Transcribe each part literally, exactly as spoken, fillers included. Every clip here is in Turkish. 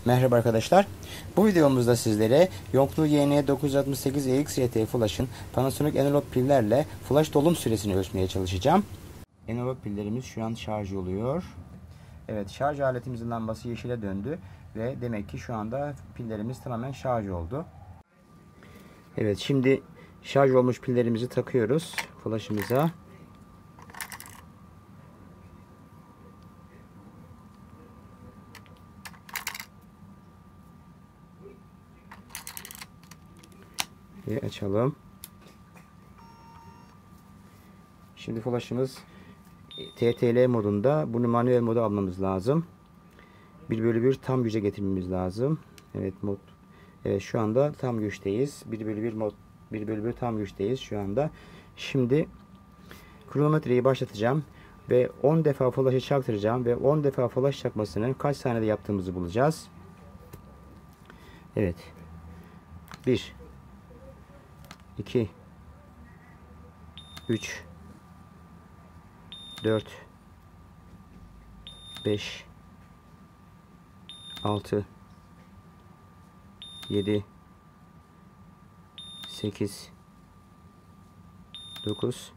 Merhaba arkadaşlar. Bu videomuzda sizlere Yongnuo Y N dokuz yüz altmış sekiz E X R T Flash'ın Panasonic analog pillerle flash dolum süresini ölçmeye çalışacağım. Analog pillerimiz şu an şarj oluyor. Evet, şarj aletimizin lambası yeşile döndü ve demek ki şu anda pillerimiz tamamen şarj oldu. Evet, şimdi şarj olmuş pillerimizi takıyoruz flash'ımıza. Ve açalım. Şimdi flash'ımız T T L modunda. Bunu manuel moda almamız lazım. bir bölü bir tam güce getirmemiz lazım. Evet, mod. Evet, şu anda tam güçteyiz. bir bölü bir mod bir bölü bir tam güçteyiz şu anda. Şimdi kronometreyi başlatacağım ve on defa flash'ı çaktıracağım ve on defa flash çakmasını kaç saniyede yaptığımızı bulacağız. Evet. bir iki üç dört beş altı yedi sekiz dokuz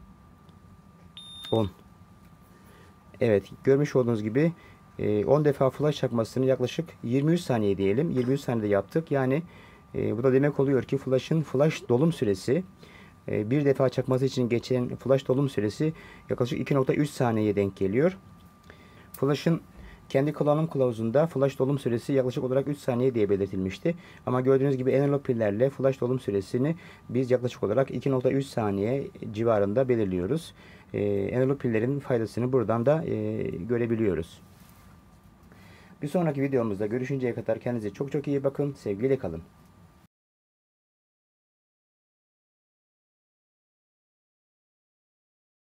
on. Evet, görmüş olduğunuz gibi on defa flash çakmasını yaklaşık yirmi üç saniye diyelim. yirmi üç saniyede yaptık. Yani e, bu da demek oluyor ki flash'ın flash dolum süresi e, bir defa çakması için geçen flash dolum süresi yaklaşık iki nokta üç saniyeye denk geliyor. Flash'ın kendi kullanım kılavuzunda flash dolum süresi yaklaşık olarak üç saniye diye belirtilmişti. Ama gördüğünüz gibi analog pillerle flash dolum süresini biz yaklaşık olarak iki nokta üç saniye civarında belirliyoruz. Ee, analog pillerin faydasını buradan da e, görebiliyoruz. Bir sonraki videomuzda görüşünceye kadar kendinize çok çok iyi bakın. Sevgiyle kalın.